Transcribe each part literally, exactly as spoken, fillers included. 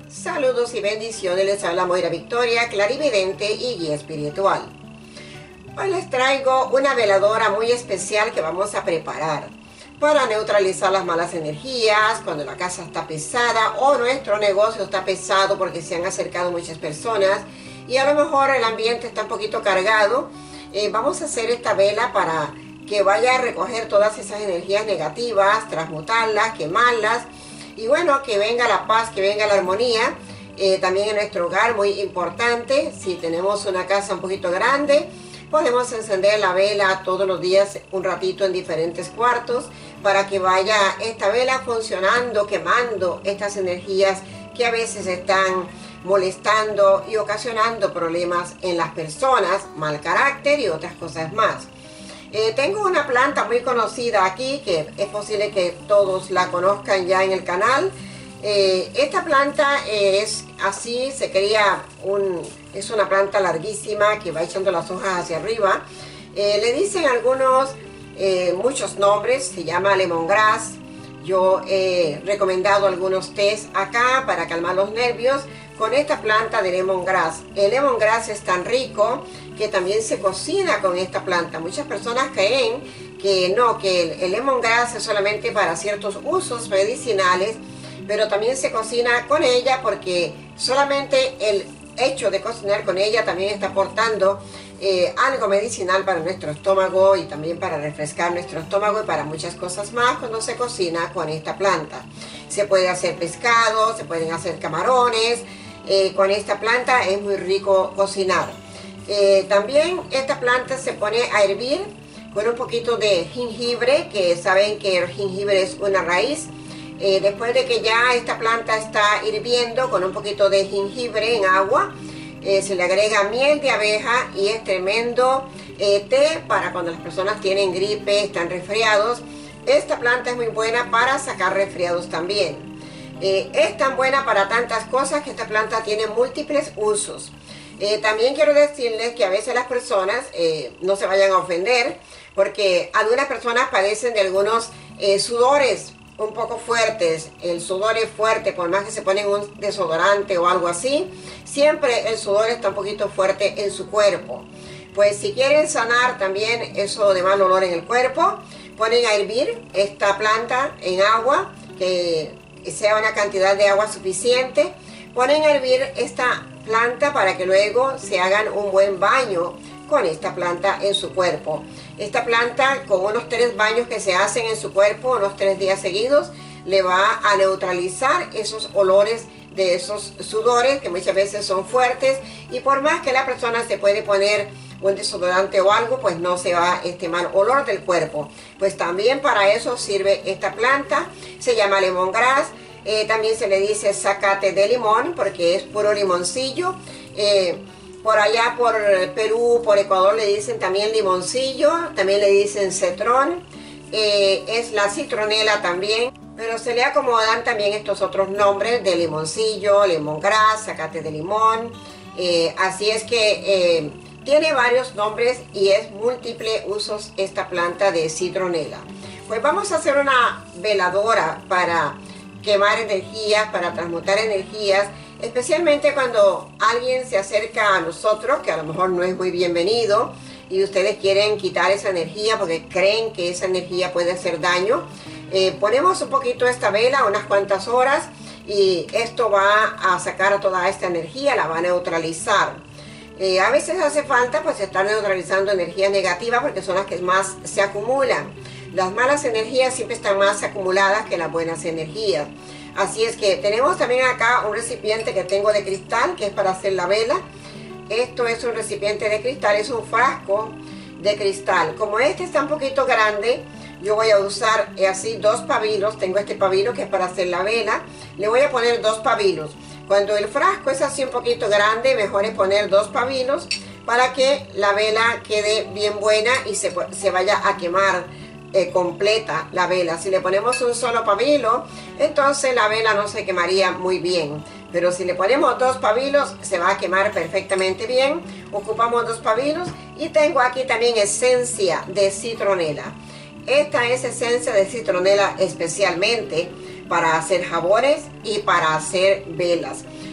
Saludos y bendiciones, les habla Moira Victoria, clarividente y guía espiritual. Hoy les traigo una veladora muy especial que vamos a preparar para neutralizar las malas energías cuando la casa está pesada o nuestro negocio está pesado porque se han acercado muchas personas y a lo mejor el ambiente está un poquito cargado. Eh, vamos a hacer esta vela para que vaya a recoger todas esas energías negativas, transmutarlas, quemarlas. Y bueno, que venga la paz, que venga la armonía, eh, también en nuestro hogar, muy importante. Si tenemos una casa un poquito grande, podemos encender la vela todos los días un ratito en diferentes cuartos para que vaya esta vela funcionando, quemando estas energías que a veces están molestando y ocasionando problemas en las personas, mal carácter y otras cosas más. Eh, tengo una planta muy conocida aquí, que es posible que todos la conozcan ya en el canal. Eh, esta planta eh, es así, se cría, un, es una planta larguísima que va echando las hojas hacia arriba. Eh, le dicen algunos, eh, muchos nombres, se llama lemongrass. Yo he recomendado algunos tés acá para calmar los nervios con esta planta de lemongrass. El lemongrass es tan rico que también se cocina con esta planta. Muchas personas creen que no, que el, el lemongrass es solamente para ciertos usos medicinales, pero también se cocina con ella porque solamente el hecho de cocinar con ella también está aportando eh, algo medicinal para nuestro estómago y también para refrescar nuestro estómago y para muchas cosas más cuando se cocina con esta planta. Se puede hacer pescado, se pueden hacer camarones. Eh, con esta planta es muy rico cocinar. Eh, también esta planta se pone a hervir con un poquito de jengibre, que saben que el jengibre es una raíz. Eh, después de que ya esta planta está hirviendo con un poquito de jengibre en agua, eh, se le agrega miel de abeja y es tremendo eh, té para cuando las personas tienen gripe, están resfriados. Esta planta es muy buena para sacar resfriados también. Eh, es tan buena para tantas cosas que esta planta tiene múltiples usos. Eh, también quiero decirles que a veces las personas eh, no se vayan a ofender porque algunas personas padecen de algunos eh, sudores un poco fuertes. El sudor es fuerte, por más que se ponen un desodorante o algo así, siempre el sudor está un poquito fuerte en su cuerpo. Pues si quieren sanar también eso de mal olor en el cuerpo, ponen a hervir esta planta en agua, que sea una cantidad de agua suficiente. Ponen a hervir esta planta para que luego se hagan un buen baño con esta planta en su cuerpo. Esta planta, con unos tres baños que se hacen en su cuerpo, unos tres días seguidos, le va a neutralizar esos olores de esos sudores que muchas veces son fuertes, y por más que la persona se puede poner un desodorante o algo, pues no se va este mal olor del cuerpo. Pues también para eso sirve esta planta. Se llama lemongrass. Eh, también se le dice zacate de limón porque es puro limoncillo. Eh, por allá por Perú, por Ecuador le dicen también limoncillo, también le dicen cetrón. Eh, es la citronela también, pero se le acomodan también estos otros nombres de limoncillo, lemongrass, zacate de limón. Eh, así es que eh, tiene varios nombres y es múltiple usos esta planta de citronela. Pues vamos a hacer una veladora para quemar energías, para transmutar energías, especialmente cuando alguien se acerca a nosotros, que a lo mejor no es muy bienvenido, y ustedes quieren quitar esa energía porque creen que esa energía puede hacer daño. Eh, ponemos un poquito esta vela, unas cuantas horas, y esto va a sacar toda esta energía, la va a neutralizar. Eh, a veces hace falta pues estar neutralizando energías negativas porque son las que más se acumulan. Las malas energías siempre están más acumuladas que las buenas energías. Así es que tenemos también acá un recipiente que tengo de cristal, que es para hacer la vela. Esto es un recipiente de cristal, es un frasco de cristal. Como este está un poquito grande, yo voy a usar eh, así dos pabilos. Tengo este pabilo que es para hacer la vela. Le voy a poner dos pabilos. Cuando el frasco es así un poquito grande, mejor es poner dos pabilos para que la vela quede bien buena y se, se vaya a quemar eh, completa la vela. Si le ponemos un solo pabilo, entonces la vela no se quemaría muy bien. Pero si le ponemos dos pabilos, se va a quemar perfectamente bien. Ocupamos dos pabilos y tengo aquí también esencia de citronela. Esta es esencia de citronela especialmente para hacer jabones y para hacer velas.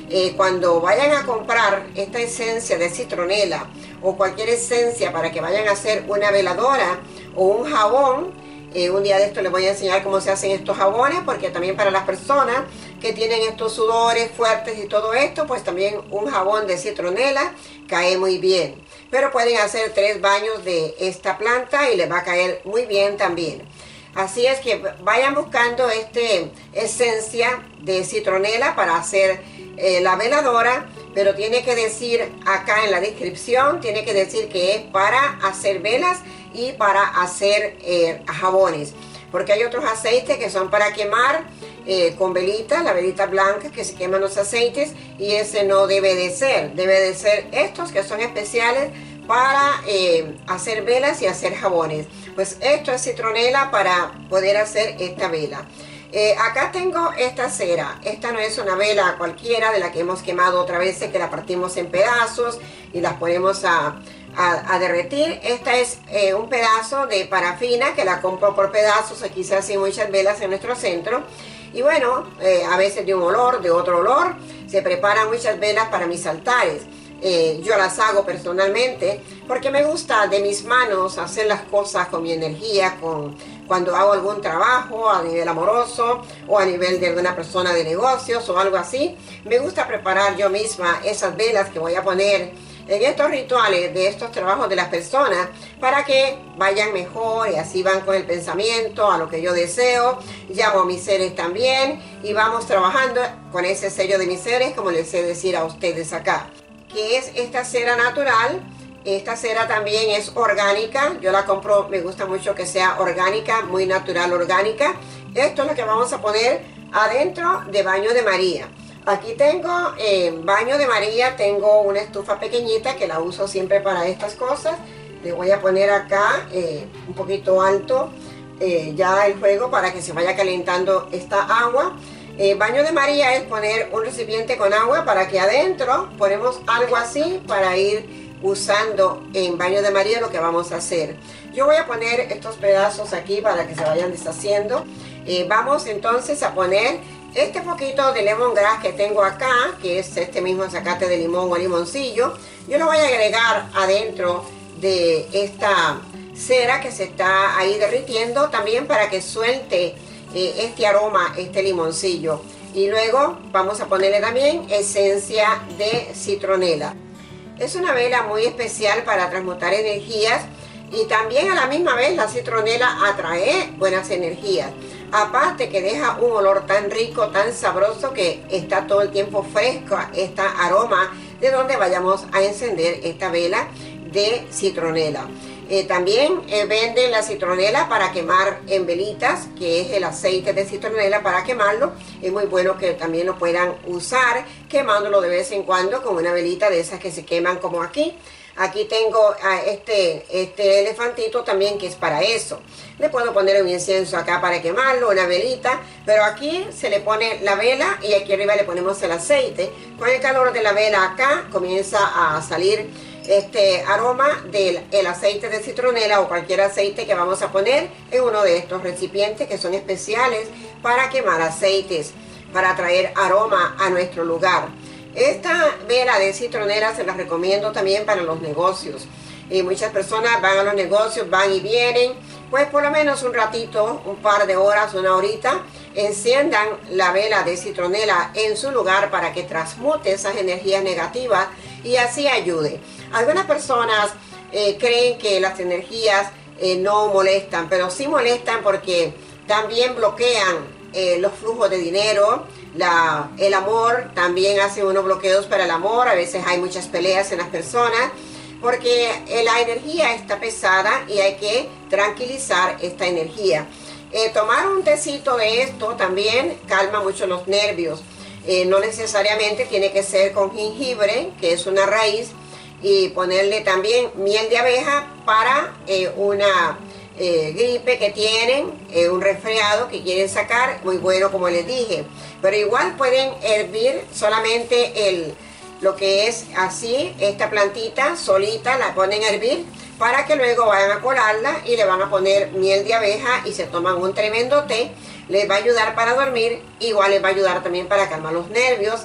eh, cuando vayan a comprar esta esencia de citronela o cualquier esencia para que vayan a hacer una veladora o un jabón, Eh, un día de esto les voy a enseñar cómo se hacen estos jabones, porque también para las personas que tienen estos sudores fuertes y todo esto, pues también un jabón de citronela cae muy bien. Pero pueden hacer tres baños de esta planta y les va a caer muy bien también. Así es que vayan buscando este esencia de citronela para hacer eh, la veladora, pero tiene que decir acá en la descripción, tiene que decir que es para hacer velas y para hacer eh, jabones, porque hay otros aceites que son para quemar eh, con velitas, la velita blanca que se queman los aceites, y ese no debe de ser, debe de ser estos que son especiales para eh, hacer velas y hacer jabones. Pues esto es citronela para poder hacer esta vela. Eh, acá tengo esta cera. Esta no es una vela cualquiera de la que hemos quemado otra vez, que la partimos en pedazos y las ponemos a, a, a derretir. Esta es eh, un pedazo de parafina que la compro por pedazos. Aquí se hacen muchas velas en nuestro centro. Y bueno, eh, a veces de un olor, de otro olor, se preparan muchas velas para mis altares. Eh, yo las hago personalmente porque me gusta de mis manos hacer las cosas con mi energía, con, cuando hago algún trabajo a nivel amoroso o a nivel de alguna persona de negocios o algo así. Me gusta preparar yo misma esas velas que voy a poner en estos rituales de estos trabajos de las personas para que vayan mejor, y así van con el pensamiento a lo que yo deseo. Llamo a mis seres también y vamos trabajando con ese sello de mis seres, como les sé decir a ustedes acá, que es esta cera natural. Esta cera también es orgánica, yo la compro, me gusta mucho que sea orgánica, muy natural, orgánica. Esto es lo que vamos a poner adentro de baño de María. Aquí tengo eh, baño de María, tengo una estufa pequeñita que la uso siempre para estas cosas. Le voy a poner acá eh, un poquito alto eh, ya el fuego para que se vaya calentando esta agua. Eh, baño de María es poner un recipiente con agua para que adentro ponemos algo así para ir usando en baño de María lo que vamos a hacer. Yo voy a poner estos pedazos aquí para que se vayan deshaciendo. Eh, vamos entonces a poner este poquito de lemongrass que tengo acá, que es este mismo zacate de limón o limoncillo. Yo lo voy a agregar adentro de esta cera que se está ahí derritiendo, también para que suelte eh, este aroma, este limoncillo. Y luego vamos a ponerle también esencia de citronela. Es una vela muy especial para transmutar energías, y también a la misma vez la citronela atrae buenas energías. Aparte que deja un olor tan rico, tan sabroso, que está todo el tiempo fresco este aroma de donde vayamos a encender esta vela de citronela. Eh, también eh, venden la citronela para quemar en velitas, que es el aceite de citronela para quemarlo. Es muy bueno que también lo puedan usar quemándolo de vez en cuando con una velita de esas que se queman como aquí. Aquí tengo a este, este elefantito también, que es para eso. Le puedo poner un incienso acá para quemarlo, una velita, pero aquí se le pone la vela y aquí arriba le ponemos el aceite. Con el calor de la vela acá comienza a salir este aroma del el aceite de citronela o cualquier aceite que vamos a poner en uno de estos recipientes que son especiales para quemar aceites, para traer aroma a nuestro lugar. Esta vela de citronela se las recomiendo también para los negocios. Y muchas personas van a los negocios, van y vienen, pues por lo menos un ratito, un par de horas, una horita, enciendan la vela de citronela en su lugar para que transmute esas energías negativas y así ayude. Algunas personas eh, creen que las energías eh, no molestan, pero sí molestan porque también bloquean eh, los flujos de dinero, la, el amor, también hacen unos bloqueos para el amor. A veces hay muchas peleas en las personas porque eh, la energía está pesada y hay que tranquilizar esta energía. Eh, tomar un tecito de esto también calma mucho los nervios. Eh, no necesariamente tiene que ser con jengibre, que es una raíz, y ponerle también miel de abeja para eh, una eh, gripe que tienen, eh, un resfriado que quieren sacar, muy bueno como les dije. Pero igual pueden hervir solamente el, lo que es así, esta plantita solita, la ponen a hervir para que luego vayan a colarla y le van a poner miel de abeja y se toman un tremendo té. Les va a ayudar para dormir, igual les va a ayudar también para calmar los nervios.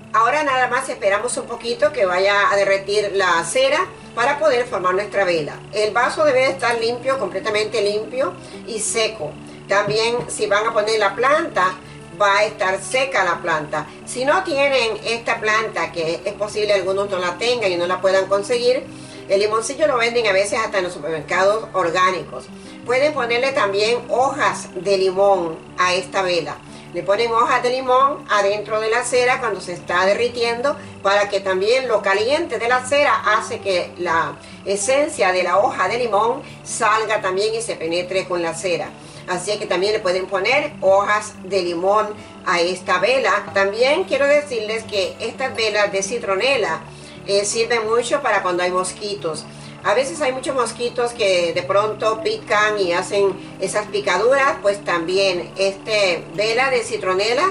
Ahora nada más esperamos un poquito que vaya a derretir la cera para poder formar nuestra vela. El vaso debe estar limpio, completamente limpio y seco. También si van a poner la planta, va a estar seca la planta. Si no tienen esta planta, que es posible algunos no la tengan y no la puedan conseguir, el limoncillo lo venden a veces hasta en los supermercados orgánicos. Pueden ponerle también hojas de limón a esta vela. Le ponen hojas de limón adentro de la cera cuando se está derritiendo, para que también lo caliente de la cera hace que la esencia de la hoja de limón salga también y se penetre con la cera. Así que también le pueden poner hojas de limón a esta vela. También quiero decirles que estas velas de citronela eh, sirven mucho para cuando hay mosquitos. A veces hay muchos mosquitos que de pronto pican y hacen esas picaduras, pues también este vela de citronela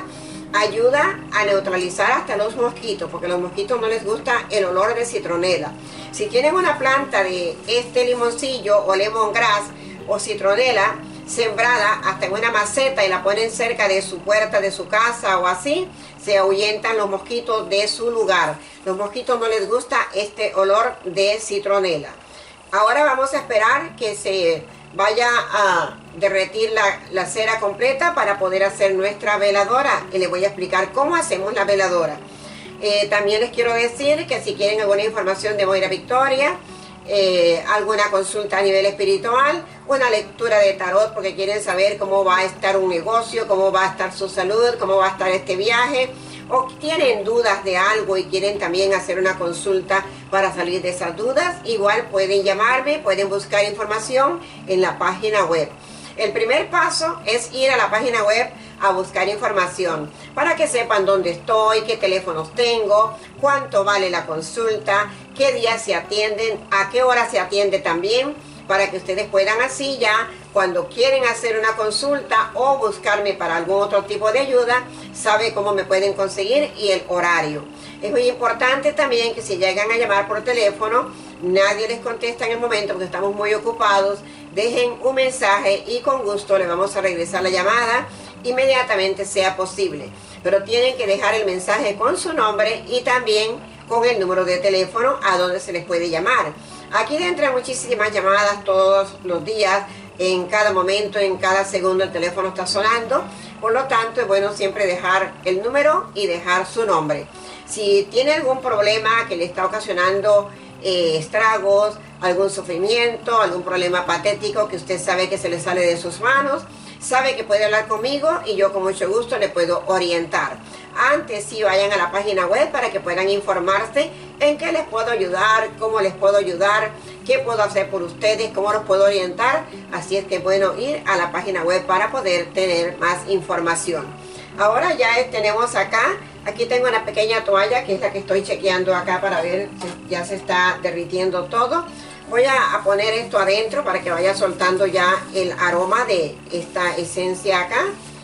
ayuda a neutralizar hasta los mosquitos, porque a los mosquitos no les gusta el olor de citronela. Si tienen una planta de este limoncillo o lemongrass o citronela sembrada hasta en una maceta y la ponen cerca de su puerta de su casa o así, se ahuyentan los mosquitos de su lugar. Los mosquitos no les gusta este olor de citronela. Ahora vamos a esperar que se vaya a derretir la, la cera completa para poder hacer nuestra veladora, y les voy a explicar cómo hacemos la veladora. Eh, también les quiero decir que si quieren alguna información de Moira Victoria, Eh, alguna consulta a nivel espiritual, una lectura de tarot porque quieren saber cómo va a estar un negocio, cómo va a estar su salud, cómo va a estar este viaje, o tienen dudas de algo y quieren también hacer una consulta para salir de esas dudas, igual pueden llamarme, pueden buscar información en la página web. El primer paso es ir a la página web a buscar información para que sepan dónde estoy, qué teléfonos tengo, cuánto vale la consulta, qué días se atienden, a qué hora se atiende también, para que ustedes puedan así ya cuando quieren hacer una consulta o buscarme para algún otro tipo de ayuda, sabe cómo me pueden conseguir y el horario. Es muy importante también que si llegan a llamar por teléfono, nadie les contesta en el momento porque estamos muy ocupados, dejen un mensaje y con gusto le vamos a regresar la llamada inmediatamente sea posible. Pero tienen que dejar el mensaje con su nombre y también con el número de teléfono a donde se les puede llamar. Aquí entran muchísimas llamadas todos los días, en cada momento, en cada segundo el teléfono está sonando. Por lo tanto es bueno siempre dejar el número y dejar su nombre. Si tiene algún problema que le está ocasionando eh, estragos, algún sufrimiento, algún problema patético que usted sabe que se le sale de sus manos, sabe que puede hablar conmigo y yo con mucho gusto le puedo orientar. Antes sí vayan a la página web para que puedan informarse en qué les puedo ayudar, cómo les puedo ayudar, qué puedo hacer por ustedes, cómo los puedo orientar. Así es que bueno, ir a la página web para poder tener más información. Ahora ya tenemos acá, aquí tengo una pequeña toalla que es la que estoy chequeando acá para ver si ya se está derritiendo todo. Voy a, a poner esto adentro para que vaya soltando ya el aroma de esta esencia acá.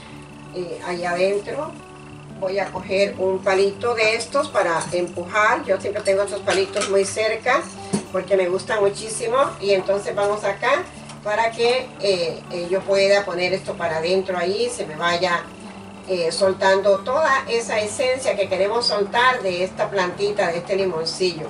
Eh, allá adentro voy a coger un palito de estos para empujar. Yo siempre tengo estos palitos muy cerca porque me gustan muchísimo. Y entonces vamos acá para que eh, eh, yo pueda poner esto para adentro ahí, se me vaya eh, soltando toda esa esencia que queremos soltar de esta plantita, de este limoncillo.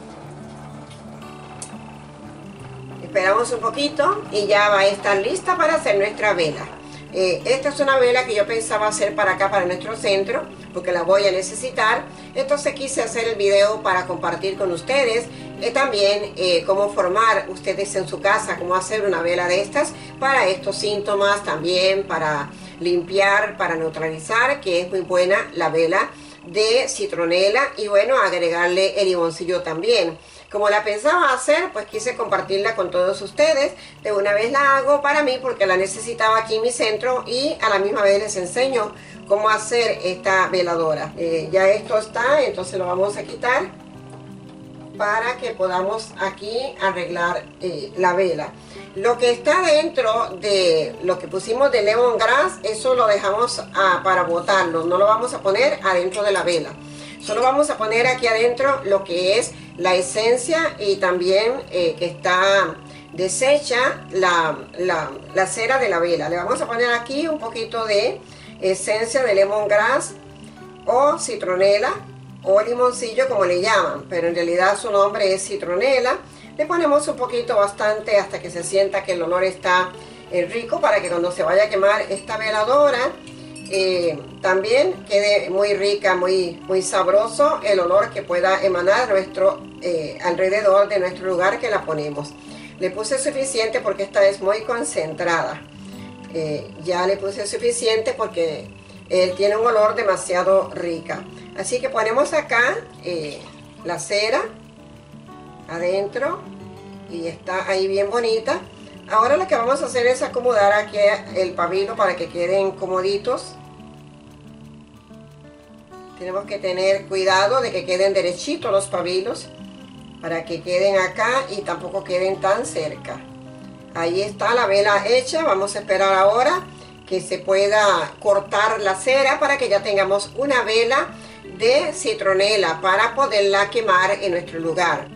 Esperamos un poquito y ya va a estar lista para hacer nuestra vela. Eh, esta es una vela que yo pensaba hacer para acá, para nuestro centro, porque la voy a necesitar. Entonces quise hacer el video para compartir con ustedes eh, también eh, cómo formar ustedes en su casa, cómo hacer una vela de estas para estos síntomas, también para limpiar, para neutralizar, que es muy buena la vela de citronela, y bueno, agregarle el limoncillo también. Como la pensaba hacer, pues quise compartirla con todos ustedes. De una vez la hago para mí porque la necesitaba aquí en mi centro, y a la misma vez les enseño cómo hacer esta veladora. Eh, ya esto está, entonces lo vamos a quitar para que podamos aquí arreglar eh, la vela. Lo que está dentro de lo que pusimos de lemongrass, eso lo dejamos a, para botarlo, no lo vamos a poner adentro de la vela. Solo vamos a poner aquí adentro lo que es la esencia, y también eh, que está deshecha la, la, la cera de la vela. Le vamos a poner aquí un poquito de esencia de lemongrass o citronela o limoncillo como le llaman, pero en realidad su nombre es citronela. Le ponemos un poquito, bastante, hasta que se sienta que el olor está eh, rico, para que cuando se vaya a quemar esta veladora eh, también quede muy rica, muy, muy sabroso el olor que pueda emanar nuestro, eh, alrededor de nuestro lugar que la ponemos. Le puse suficiente porque esta es muy concentrada. Eh, ya le puse suficiente porque eh, tiene un olor demasiado rica. Así que ponemos acá eh, la cera adentro y está ahí bien bonita. Ahora lo que vamos a hacer es acomodar aquí el pabilo para que queden comoditos. Tenemos que tener cuidado de que queden derechitos los pabilos, para que queden acá y tampoco queden tan cerca. Ahí está la vela hecha. Vamos a esperar ahora que se pueda cortar la cera para que ya tengamos una vela de citronela para poderla quemar en nuestro lugar.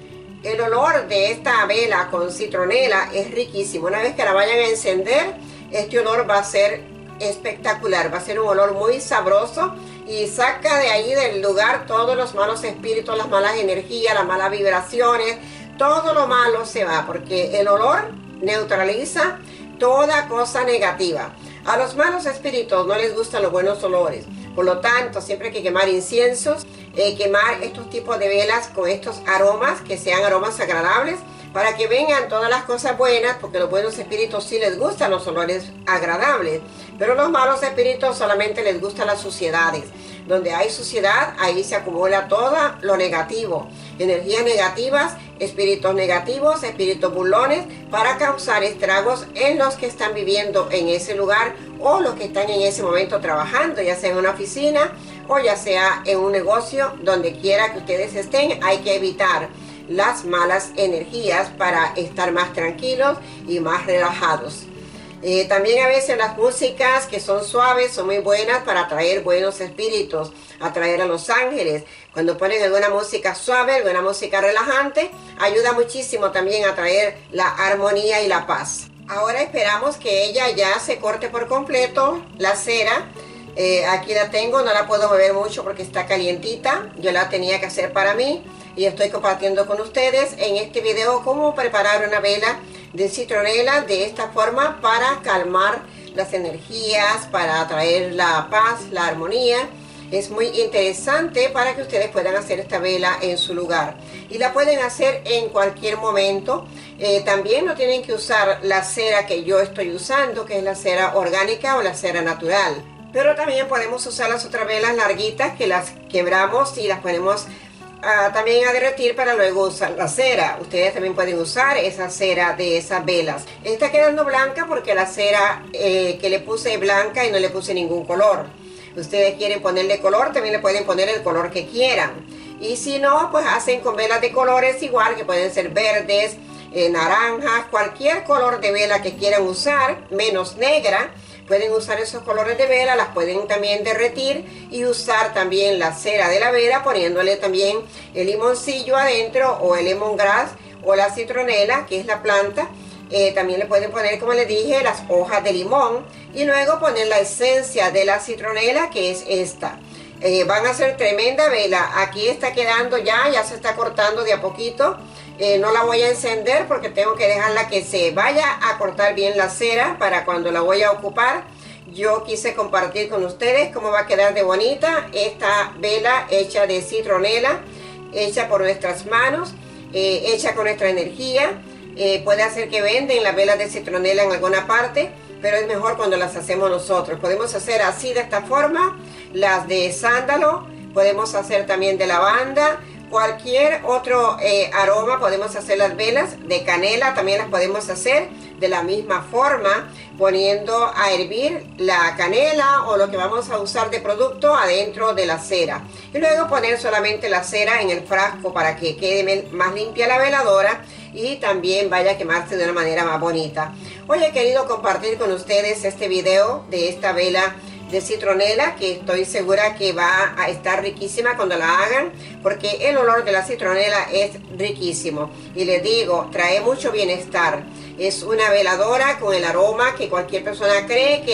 El olor de esta vela con citronela es riquísimo. Una vez que la vayan a encender, este olor va a ser espectacular. Va a ser un olor muy sabroso y saca de ahí del lugar todos los malos espíritus, las malas energías, las malas vibraciones. Todo lo malo se va, porque el olor neutraliza toda cosa negativa. A los malos espíritus no les gustan los buenos olores. Por lo tanto, siempre hay que quemar inciensos, eh, quemar estos tipos de velas con estos aromas, que sean aromas agradables, para que vengan todas las cosas buenas, porque los buenos espíritus sí les gustan los olores agradables, pero los malos espíritus solamente les gustan las suciedades. Donde hay suciedad, ahí se acumula todo lo negativo, energías negativas, espíritus negativos, espíritus burlones, para causar estragos en los que están viviendo en ese lugar o los que están en ese momento trabajando, ya sea en una oficina o ya sea en un negocio. Donde quiera que ustedes estén, hay que evitar las malas energías para estar más tranquilos y más relajados. Eh, también a veces las músicas que son suaves son muy buenas para atraer buenos espíritus, atraer a los ángeles. Cuando ponen alguna música suave, alguna música relajante, ayuda muchísimo también a atraer la armonía y la paz. Ahora esperamos que ella ya se corte por completo la cera. Eh, aquí la tengo, no la puedo mover mucho porque está calientita. Yo la tenía que hacer para mí y estoy compartiendo con ustedes en este video cómo preparar una vela de citronela de esta forma para calmar las energías, para atraer la paz, la armonía. Es muy interesante para que ustedes puedan hacer esta vela en su lugar y la pueden hacer en cualquier momento. Eh, también no tienen que usar la cera que yo estoy usando, que es la cera orgánica o la cera natural, pero también podemos usar las otras velas larguitas que las quebramos y las ponemos Uh, también a derretir para luego usar la cera. Ustedes también pueden usar esa cera de esas velas. Está quedando blanca porque la cera eh, que le puse es blanca y no le puse ningún color. Ustedes quieren ponerle color, también le pueden poner el color que quieran. Y si no, pues hacen con velas de colores igual, que pueden ser verdes, eh, naranjas, cualquier color de vela que quieran usar, menos negra. Pueden usar esos colores de vela, las pueden también derretir y usar también la cera de la vela, poniéndole también el limoncillo adentro o el lemongrass o la citronela, que es la planta. Eh, también le pueden poner, como les dije, las hojas de limón y luego poner la esencia de la citronela, que es esta. Eh, van a hacer tremenda vela. Aquí está quedando ya, ya se está cortando de a poquito. Eh, no la voy a encender porque tengo que dejarla que se vaya a cortar bien la cera para cuando la voy a ocupar. Yo quise compartir con ustedes cómo va a quedar de bonita esta vela hecha de citronela, hecha por nuestras manos, eh, hecha con nuestra energía. Eh, puede hacer que venden las velas de citronela en alguna parte, pero es mejor cuando las hacemos nosotros. Podemos hacer así, de esta forma, las de sándalo, podemos hacer también de lavanda, cualquier otro eh, aroma. Podemos hacer las velas de canela, también las podemos hacer de la misma forma, poniendo a hervir la canela o lo que vamos a usar de producto adentro de la cera. Y luego poner solamente la cera en el frasco para que quede más limpia la veladora y también vaya a quemarse de una manera más bonita. Hoy he querido compartir con ustedes este video de esta vela de citronela, que estoy segura que va a estar riquísima cuando la hagan, porque el olor de la citronela es riquísimo y les digo, trae mucho bienestar. Es una veladora con el aroma que cualquier persona cree que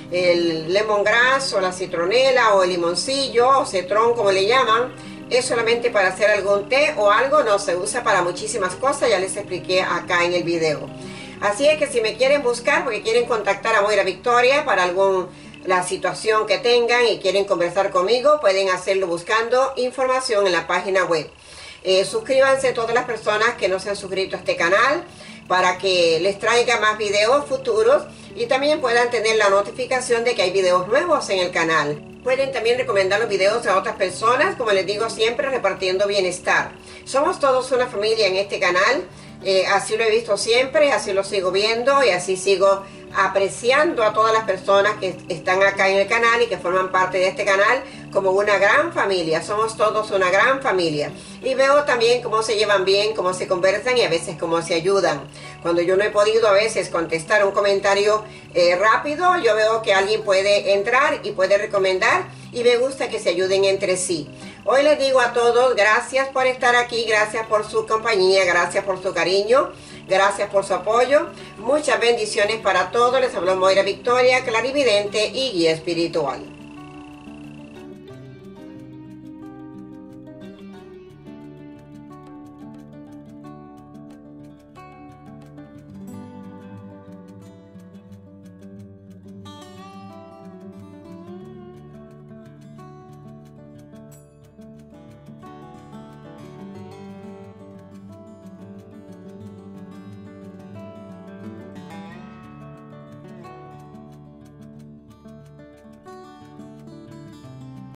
el lemongrass o la citronela o el limoncillo o cetrón como le llaman, es solamente para hacer algún té o algo, no se usa para muchísimas cosas, ya les expliqué acá en el video. Así es que si me quieren buscar porque quieren contactar a Moira Victoria para algún la situación que tengan y quieren conversar conmigo, pueden hacerlo buscando información en la página web. Eh, suscríbanse todas las personas que no se han suscrito a este canal para que les traiga más videos futuros y también puedan tener la notificación de que hay videos nuevos en el canal. Pueden también recomendar los videos a otras personas, como les digo siempre, repartiendo bienestar. Somos todos una familia en este canal, eh, así lo he visto siempre, así lo sigo viendo y así sigo apreciando a todas las personas que están acá en el canal y que forman parte de este canal como una gran familia. Somos todos una gran familia y veo también cómo se llevan bien, cómo se conversan y a veces cómo se ayudan. Cuando yo no he podido a veces contestar un comentario eh, rápido, yo veo que alguien puede entrar y puede recomendar y me gusta que se ayuden entre sí. Hoy les digo a todos gracias por estar aquí, gracias por su compañía, gracias por su cariño, gracias por su apoyo. Muchas bendiciones para todos. Les habló Moira Victoria, clarividente y guía espiritual.